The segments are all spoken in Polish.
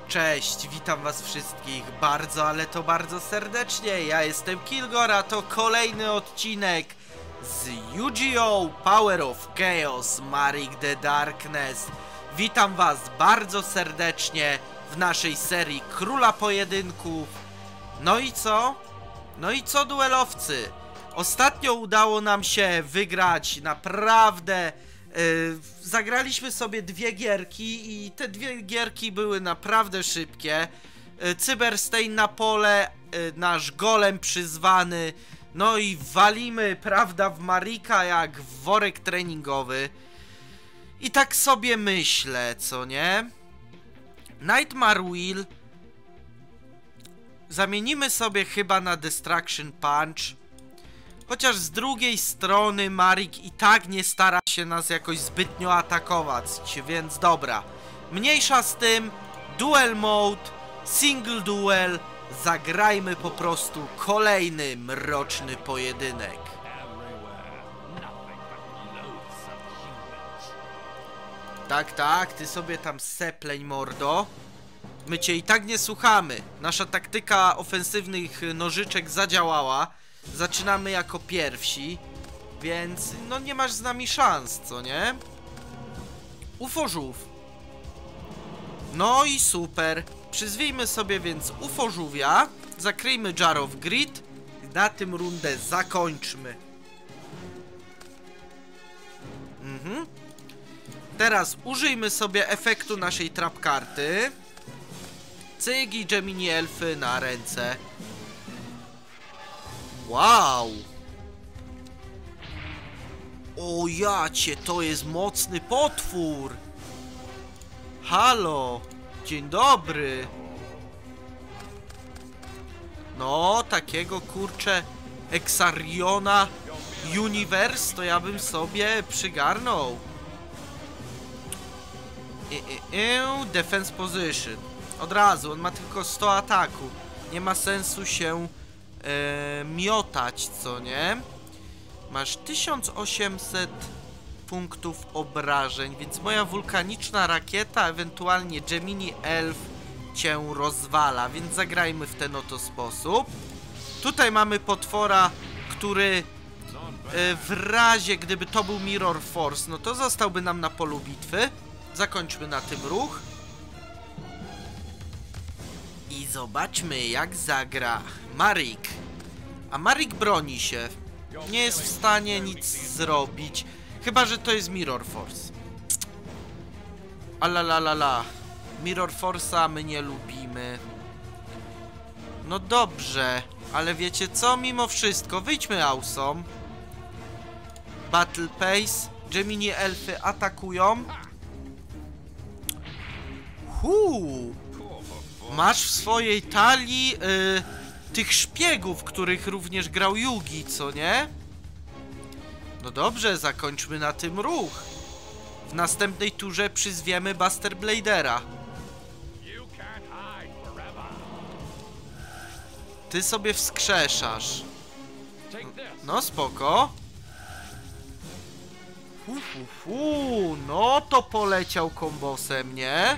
Cześć, witam was wszystkich bardzo, ale to bardzo serdecznie. Ja jestem Kilgore, a to kolejny odcinek z Yu-Gi-Oh! Power of Chaos Marik the Darkness. Witam was bardzo serdecznie w naszej serii Króla Pojedynków. No i co? No i co, duelowcy? Ostatnio udało nam się wygrać naprawdę... zagraliśmy sobie dwie gierki i te dwie gierki były naprawdę szybkie. Cyberstain na pole, nasz golem przyzwany. No i walimy, prawda, w Marika jak w worek treningowy. I tak sobie myślę, co nie? Nightmare Wheel zamienimy sobie chyba na Destruction Punch. Chociaż z drugiej strony Marik i tak nie stara się nas jakoś zbytnio atakować, więc dobra. Mniejsza z tym, duel mode, single duel, zagrajmy po prostu kolejny mroczny pojedynek. Tak, tak, ty sobie tam sepleń, mordo. My cię i tak nie słuchamy. Nasza taktyka ofensywnych nożyczek zadziałała. Zaczynamy jako pierwsi, więc no nie masz z nami szans, co nie? Ufożów. No i super. Przyzwijmy sobie więc ufożółwia. Zakryjmy Jar of Greed. Na tym rundę zakończmy. Teraz użyjmy sobie efektu naszej trap karty. Cyk i Gemini Elfy na ręce. Wow! O jacie, to jest mocny potwór! Halo! Dzień dobry! No, takiego kurczę Exariona Universe to ja bym sobie przygarnął. Defense Position. Od razu, on ma tylko 100 ataku. Nie ma sensu się miotać, co nie? Masz 1800 punktów obrażeń, więc moja wulkaniczna rakieta, ewentualnie Gemini Elf cię rozwala, więc zagrajmy w ten oto sposób. Tutaj mamy potwora, który w razie gdyby to był Mirror Force, no to zostałby nam na polu bitwy. Zakończmy na tym ruch. I zobaczmy, jak zagra Marik. A Marik broni się. Nie jest w stanie nic zrobić. Chyba że to jest Mirror Force. Alalalala. Mirror Force'a my nie lubimy. No dobrze. Ale wiecie co? Mimo wszystko wyjdźmy Awesome. Battle Pace. Gemini Elfy atakują. Masz w swojej talii tych szpiegów, których również grał Yugi, co nie? No dobrze, zakończmy na tym ruch. W następnej turze przyzwiemy Buster Bladera. Ty sobie wskrzeszasz. No spoko. No to poleciał kombosem, nie?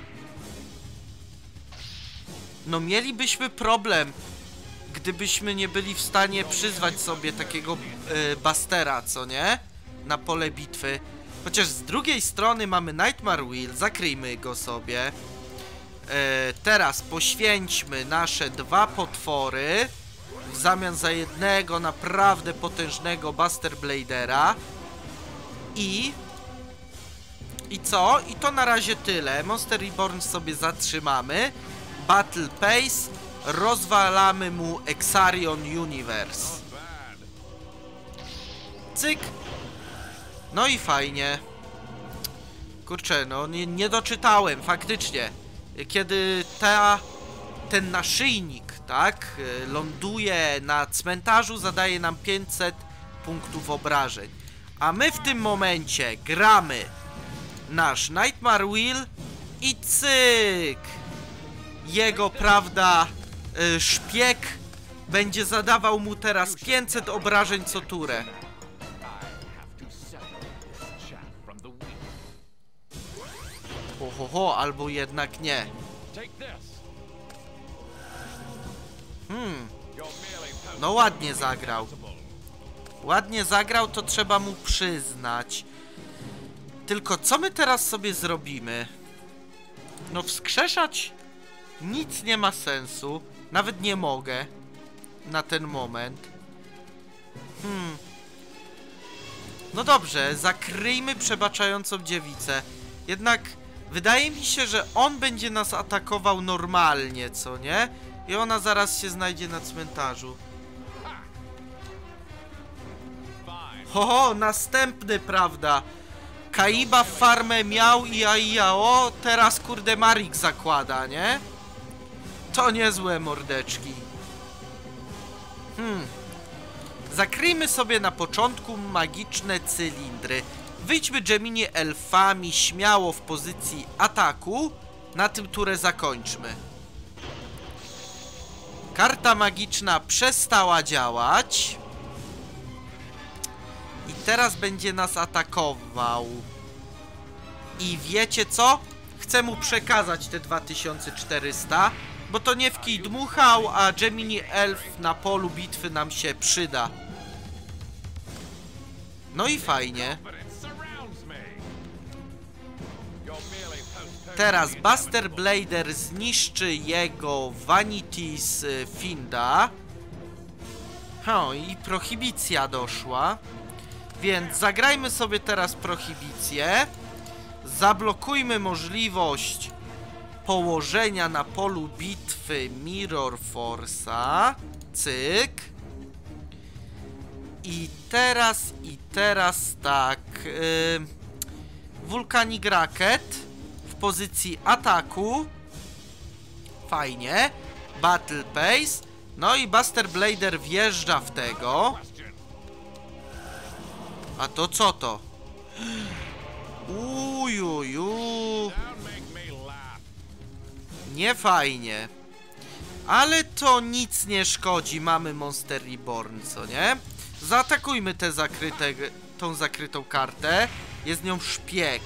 No mielibyśmy problem, gdybyśmy nie byli w stanie przyzwać sobie takiego Bustera, co nie? Na pole bitwy. Chociaż z drugiej strony mamy Nightmare Wheel, zakryjmy go sobie. Teraz poświęćmy nasze dwa potwory w zamian za jednego naprawdę potężnego Buster Bladera. I co? I to na razie tyle. Monster Reborn sobie zatrzymamy. Battle Pace. Rozwalamy mu Exarion Universe. Cyk. No i fajnie. Kurczę, no nie doczytałem, faktycznie. Kiedy ten naszyjnik, tak, ląduje na cmentarzu, zadaje nam 500 punktów obrażeń. A my w tym momencie gramy nasz Nightmare Wheel i cyk! Jego, prawda, szpieg będzie zadawał mu teraz 500 obrażeń co turę. Ohoho, albo jednak nie. No ładnie zagrał. Ładnie zagrał, to trzeba mu przyznać. Tylko co my teraz sobie zrobimy? No wskrzeszać nic nie ma sensu. Nawet nie mogę. Na ten moment. No dobrze, zakryjmy przebaczającą dziewicę. Jednak wydaje mi się, że on będzie nas atakował normalnie, co nie? I ona zaraz się znajdzie na cmentarzu. Ho, następny, prawda? Kaiba farmę miał i o, teraz kurde Marik zakłada, nie? To niezłe mordeczki. Zakryjmy sobie na początku magiczne cylindry. Wyjdźmy Gemini elfami śmiało w pozycji ataku. Na tym turę zakończmy. Karta magiczna przestała działać. I teraz będzie nas atakował. I wiecie co? Chcę mu przekazać te 2400, bo to nie w kij dmuchał, a Gemini Elf na polu bitwy nam się przyda. No i fajnie. Teraz Buster Blader zniszczy jego Vanity's Finda. I prohibicja doszła. Więc zagrajmy sobie teraz prohibicję. Zablokujmy możliwość położenia na polu bitwy Mirror Force'a. Cyk. I teraz tak. Vulcanic Racket w pozycji ataku. Fajnie. Battle Pace. No i Buster Blader wjeżdża w tego. A to co to? Ujuju. Nie fajnie. Ale to nic nie szkodzi. Mamy Monster Reborn, co nie? Zaatakujmy te tą zakrytą kartę. Jest nią szpieg.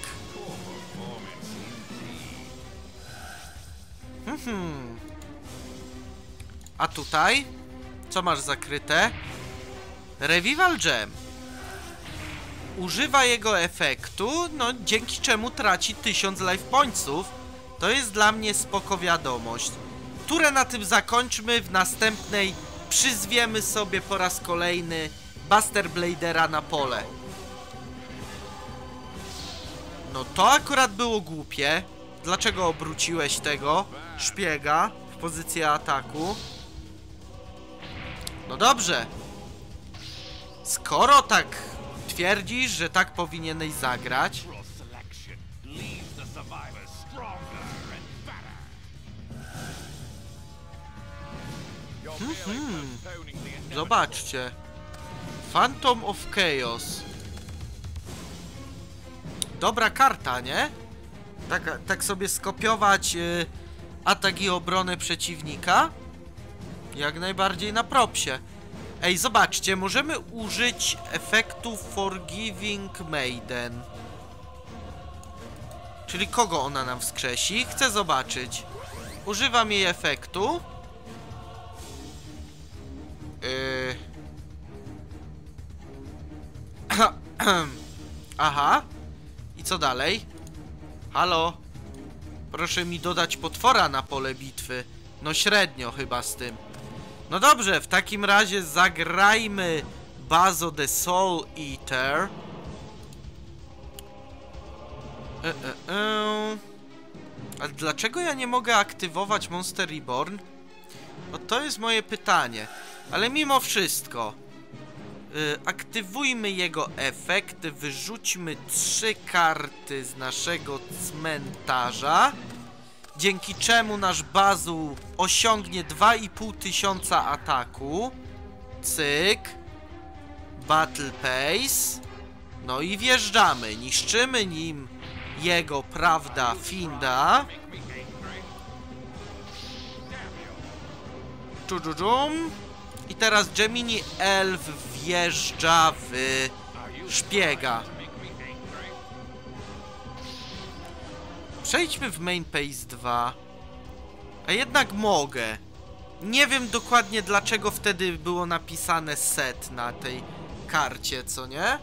A tutaj? Co masz zakryte? Revival Gem. Używa jego efektu, no dzięki czemu traci 1000 life pointsów. To jest dla mnie spoko wiadomość. Turę na tym zakończmy, w następnej przyzwiemy sobie po raz kolejny Buster Bladera na pole. No to akurat było głupie. Dlaczego obróciłeś tego szpiega w pozycję ataku? No dobrze. Skoro tak twierdzisz, że tak powinieneś zagrać. Zobaczcie. Phantom of Chaos. Dobra karta, nie? Tak sobie skopiować atak i obronę przeciwnika. Jak najbardziej na propsie. Ej, zobaczcie, możemy użyć efektu Forgiving Maiden. Czyli kogo ona nam wskrzesi? Chcę zobaczyć. Używam jej efektu. Aha. I co dalej? Halo? Proszę mi dodać potwora na pole bitwy. No średnio chyba z tym. No dobrze, w takim razie zagrajmy Bazo the Soul Eater. A dlaczego ja nie mogę aktywować Monster Reborn? No to jest moje pytanie. Ale mimo wszystko aktywujmy jego efekt. Wyrzućmy 3 karty z naszego cmentarza. Dzięki czemu nasz Bazu osiągnie 2500 ataku. Cyk. Battle Pace. No i wjeżdżamy. Niszczymy nim jego, prawda, Finda. Czudżudżum. I teraz Gemini Elf wjeżdża w szpiega. Przejdźmy w Main Pace 2. A jednak mogę. Nie wiem dokładnie dlaczego wtedy było napisane set na tej karcie, co nie?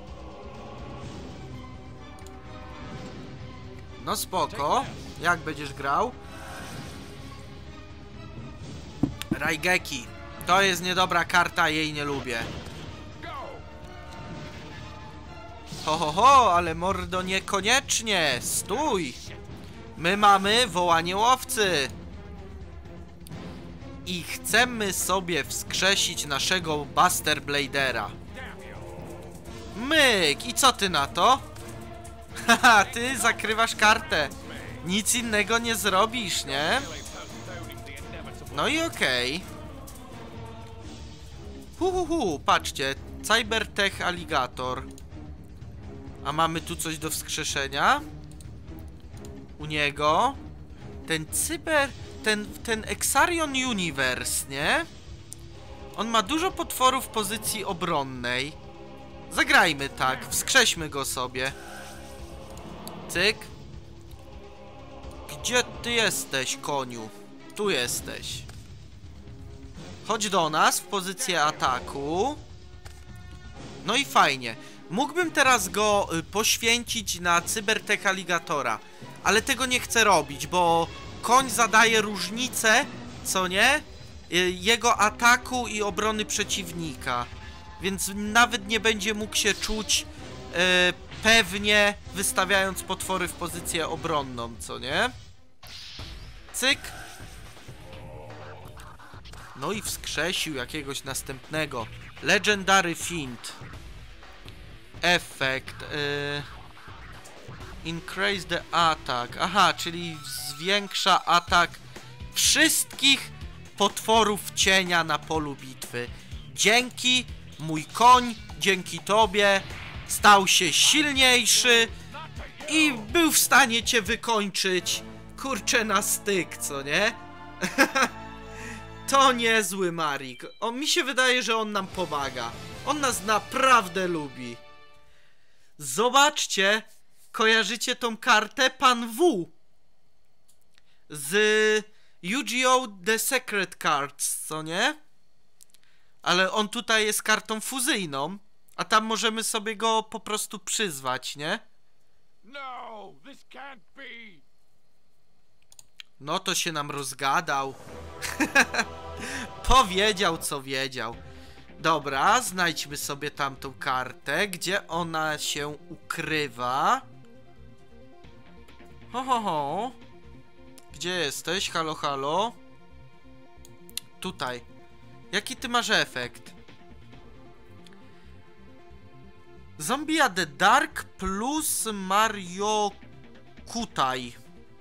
No spoko. Jak będziesz grał? Raigeki. To jest niedobra karta, jej nie lubię. Ho, ho, ho, ale mordo niekoniecznie. Stój. My mamy wołanie łowcy. I chcemy sobie wskrzesić naszego Buster Bladera. Myk! I co ty na to? Haha, ty zakrywasz kartę. Nic innego nie zrobisz, nie? No i okej. Patrzcie. Cybertech Alligator. A mamy tu coś do wskrzeszenia? U niego? Ten Exarion Universe, nie? On ma dużo potworów w pozycji obronnej. Zagrajmy tak, wskrześmy go sobie. Cyk. Gdzie ty jesteś, koniu? Tu jesteś. Chodź do nas w pozycję ataku. No i fajnie. Mógłbym teraz go poświęcić na Cybertech Alligatora, ale tego nie chcę robić, bo koń zadaje różnicę, co nie? Jego ataku i obrony przeciwnika. Więc nawet nie będzie mógł się czuć pewnie, wystawiając potwory w pozycję obronną, co nie? Cyk. No i wskrzesił jakiegoś następnego. Legendary Fiend. Efekt. Increase the attack. Aha, czyli zwiększa atak wszystkich potworów cienia na polu bitwy. Dzięki, mój koń, dzięki tobie stał się silniejszy i był w stanie cię wykończyć. Kurczę, na styk, co nie? To niezły Marik. Mi się wydaje, że on nam pomaga. On nas naprawdę lubi. Zobaczcie, kojarzycie tą kartę? Pan W. Z Yu-Gi-Oh! The Secret Cards, co nie? Ale on tutaj jest kartą fuzyjną, a tam możemy sobie go po prostu przyzwać, nie? No, this can't be. No to się nam rozgadał. Powiedział, co wiedział. Dobra, znajdźmy sobie tamtą kartę, gdzie ona się ukrywa. Ho, ho, ho. Gdzie jesteś? Halo, halo. Tutaj. Jaki ty masz efekt? Zombia the Dark plus Mario Kutai.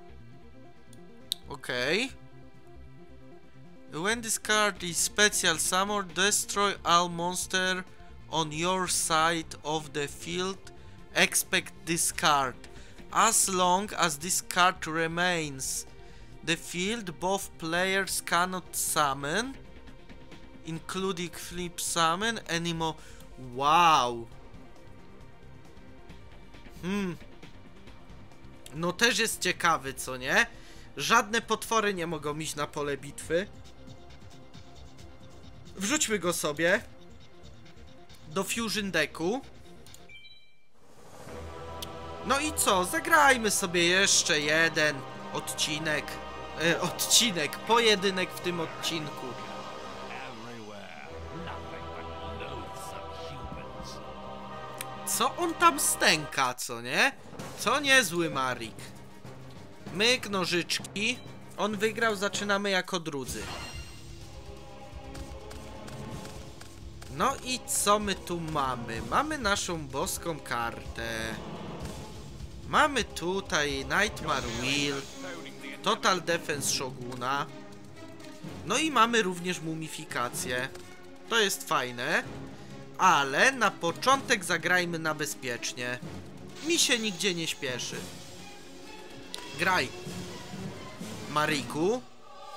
Okej. When this card is special summoned, destroy all monster on your side of the field. Expect this card. As long as this card remains the field, both players cannot summon, including flip summon, anymore. Wow. No też jest ciekawy, co nie? Żadne potwory nie mogą iść na pole bitwy. Wrzućmy go sobie do Fusion Decku. No i co? Zagrajmy sobie jeszcze jeden odcinek. Pojedynek w tym odcinku. Co on tam stęka, co nie? Co niezły Marik. Myk, nożyczki. On wygrał, zaczynamy jako drudzy. No i co my tu mamy? Mamy naszą boską kartę. Mamy tutaj Nightmare Wheel, Total Defense Shoguna. No i mamy również mumifikację. To jest fajne. Ale na początek zagrajmy na bezpiecznie. Mi się nigdzie nie śpieszy. Graj. Mariku.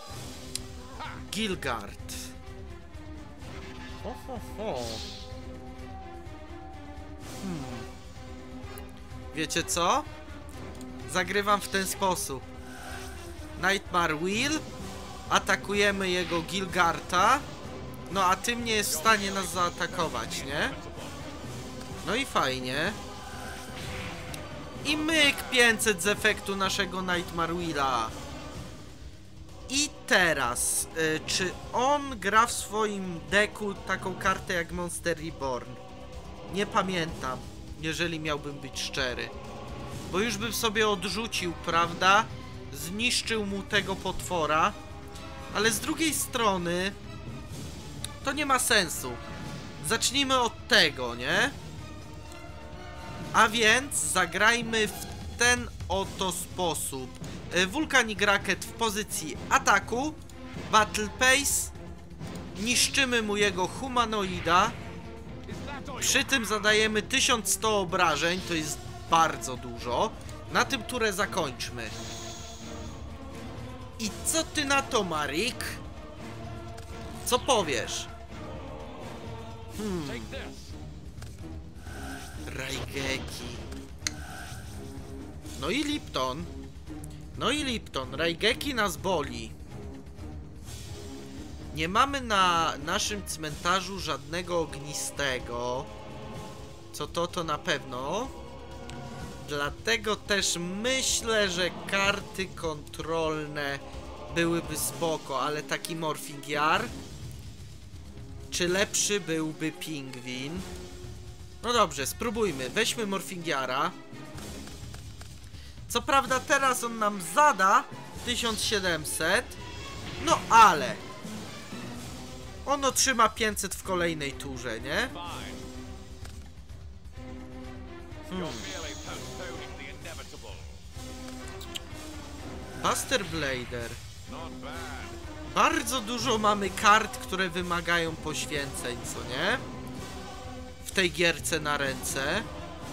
Gilgard. Ho, ho, ho. Wiecie co? Zagrywam w ten sposób. Nightmare Wheel. Atakujemy jego Gilgarta. No a tym nie jest w stanie nas zaatakować, nie? No i fajnie. I myk 500 z efektu naszego Nightmare Wheela. I teraz, czy on gra w swoim deku taką kartę jak Monster Reborn? Nie pamiętam, jeżeli miałbym być szczery. Bo już bym sobie odrzucił, prawda? Zniszczył mu tego potwora. Ale z drugiej strony to nie ma sensu. Zacznijmy od tego, nie? A więc zagrajmy w ten oto sposób. Vulcanic Racket w pozycji ataku. Battle Pace. Niszczymy mu jego humanoida. Przy tym zadajemy 1100 obrażeń. To jest bardzo dużo. Na tym turę zakończmy. I co ty na to, Marik? Co powiesz? Raigeki. No i Lipton. No i Lipton. Raigeki nas boli. Nie mamy na naszym cmentarzu żadnego ognistego. Co to na pewno. Dlatego też myślę, że karty kontrolne byłyby spoko, ale taki Morphing Jar. Czy lepszy byłby Pingwin? No dobrze, spróbujmy. Weźmy Morphing Jara. Co prawda teraz on nam zada 1700. No ale on otrzyma 500 w kolejnej turze, nie? Buster Blader. Bardzo dużo mamy kart, które wymagają poświęceń, co nie? W tej gierce na ręce.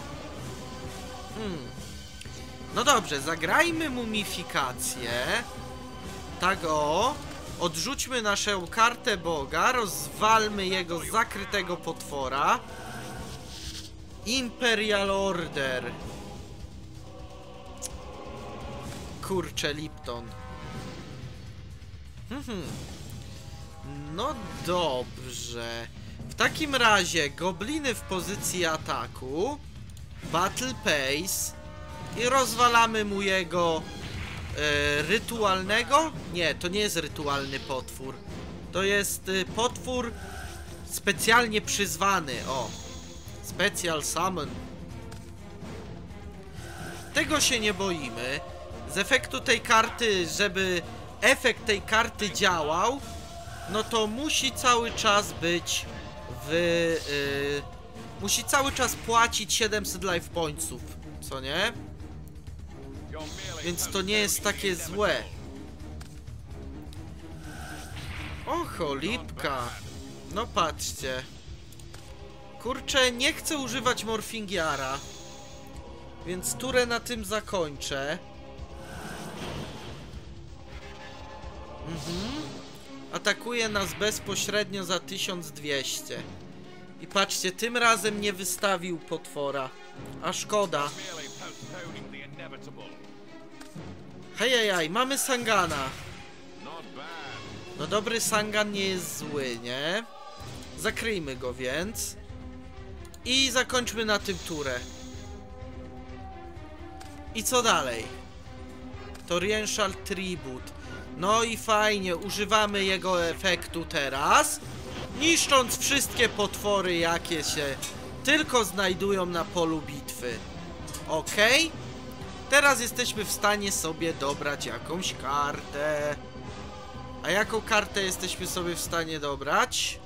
No dobrze, zagrajmy mumifikację. Tak o. Odrzućmy naszą kartę Boga. Rozwalmy jego zakrytego potwora. Imperial Order. Kurczę, Lipton. No dobrze. W takim razie gobliny w pozycji ataku. Battle Pace. I rozwalamy mu jego rytualnego. Nie, to nie jest rytualny potwór. To jest potwór specjalnie przyzwany. O. Special Summon. Tego się nie boimy. Z efektu tej karty, żeby efekt tej karty działał, no to musi cały czas być musi cały czas płacić 700 life pointsów, co nie? Więc to nie jest takie złe. Oho, lipka. No patrzcie. Kurczę, nie chcę używać Morfingiara, więc turę na tym zakończę. Atakuje nas bezpośrednio za 1200. I patrzcie, tym razem nie wystawił potwora. A szkoda. Hejajaj, mamy Sangana. No dobry Sangan nie jest zły, nie? Zakryjmy go więc. I zakończmy na tym turę. I co dalej? Torrential Tribute. No i fajnie, używamy jego efektu teraz, niszcząc wszystkie potwory, jakie się tylko znajdują na polu bitwy. Okej? Teraz jesteśmy w stanie sobie dobrać jakąś kartę. A jaką kartę jesteśmy sobie w stanie dobrać?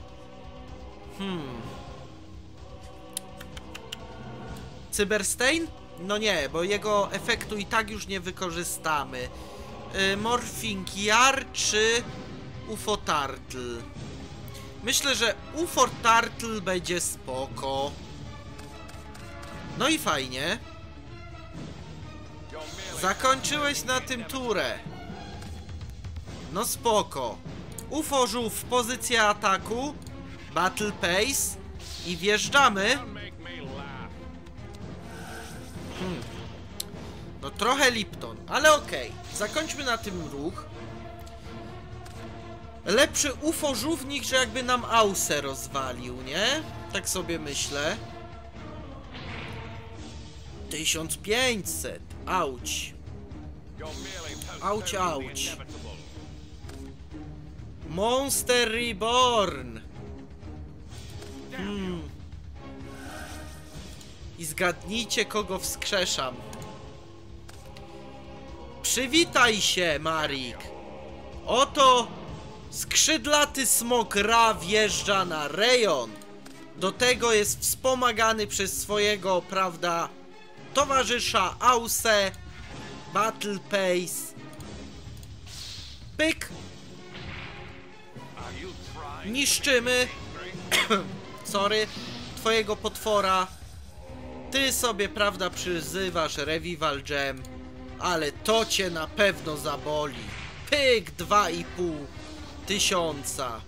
Cyberstain? No nie, bo jego efektu i tak już nie wykorzystamy. Morphing Jar czy UFO Turtle? Myślę, że UFO Turtle będzie spoko. No i fajnie. Zakończyłeś na tym turę. No spoko. UFO Żółw w pozycji ataku. Battle Pace. I wjeżdżamy. No trochę Lipton, ale okej. Zakończmy na tym ruch. Lepszy UFO-żółwnik, że jakby nam Ausę rozwalił, nie? Tak sobie myślę. 1500. Auć. Auć, auć. Monster Reborn. I zgadnijcie, kogo wskrzeszam. Przywitaj się, Marik. Oto skrzydlaty smok Ra wjeżdża na rejon. Do tego jest wspomagany przez swojego, prawda, towarzysza Ausę. Battle Pace. Pyk. Niszczymy. Sorry. Twojego potwora. Ty sobie, prawda, przyzywasz Revival Gem, ale to cię na pewno zaboli. Pyk, 2500.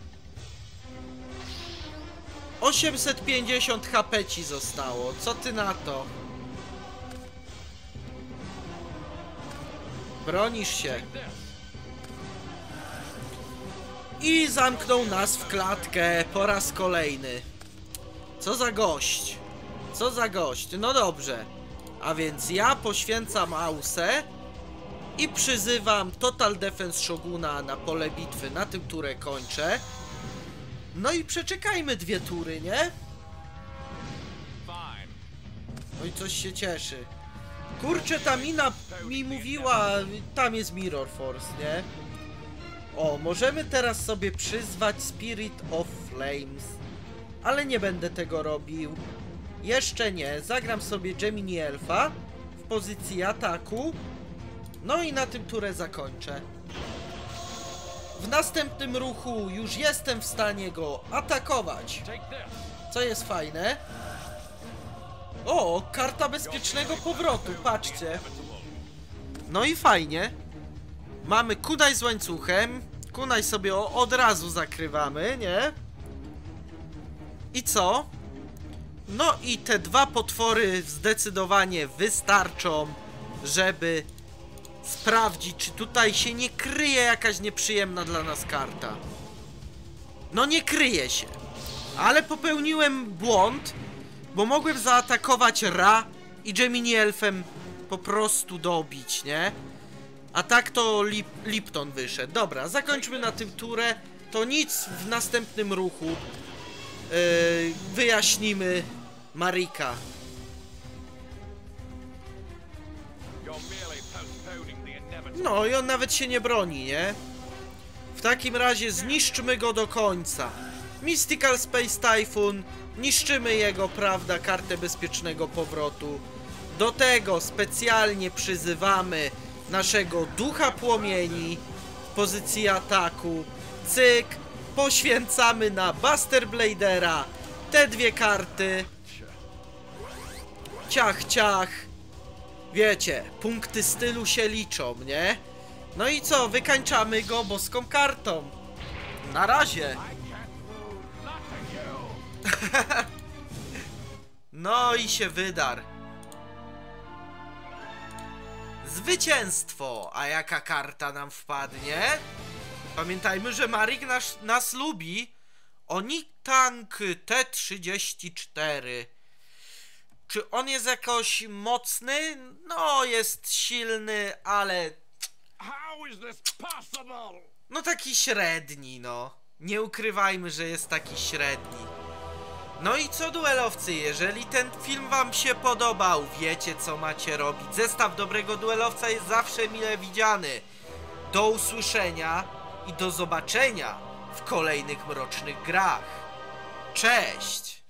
850 HP ci zostało. Co ty na to? Bronisz się. I zamknął nas w klatkę po raz kolejny. Co za gość. Co za gość. No dobrze. A więc ja poświęcam Ausę i przyzywam Total Defense Shoguna na pole bitwy. Na tym turę kończę. No i przeczekajmy 2 tury, nie? No i coś się cieszy. Kurczę, ta mina mi mówiła, tam jest Mirror Force, nie? O, możemy teraz sobie przyzwać Spirit of Flames. Ale nie będę tego robił. Jeszcze nie. Zagram sobie Gemini Elfa w pozycji ataku. No i na tym turę zakończę. W następnym ruchu już jestem w stanie go atakować. Co jest fajne. O, karta bezpiecznego powrotu, patrzcie. No i fajnie. Mamy kunaj z łańcuchem. Kunaj sobie od razu zakrywamy, nie? I co? No i te 2 potwory zdecydowanie wystarczą, żeby sprawdzić, czy tutaj się nie kryje jakaś nieprzyjemna dla nas karta. No nie kryje się. Ale popełniłem błąd, bo mogłem zaatakować Ra i Gemini Elfem po prostu dobić, nie? A tak to Lipton wyszedł. Dobra, zakończmy na tym turę. To nic, w następnym ruchu wyjaśnimy Marika. No i on nawet się nie broni, nie? W takim razie zniszczmy go do końca. Mystical Space Typhoon. Niszczymy jego, prawda, kartę bezpiecznego powrotu. Do tego specjalnie przyzywamy naszego Ducha Płomieni w pozycji ataku. Cyk. Poświęcamy na Buster Bladera te 2 karty. Ciach, ciach. Wiecie, punkty stylu się liczą, nie? No i co? Wykańczamy go boską kartą. Na razie. No i się wydarł. Zwycięstwo! A jaka karta nam wpadnie? Pamiętajmy, że Marik nas lubi. Onitank T-34. Czy on jest jakoś mocny? No, jest silny, ale... No taki średni, no. Nie ukrywajmy, że jest taki średni. No i co, duelowcy, jeżeli ten film wam się podobał, wiecie co macie robić. Zestaw dobrego duelowca jest zawsze mile widziany. Do usłyszenia i do zobaczenia w kolejnych mrocznych grach. Cześć!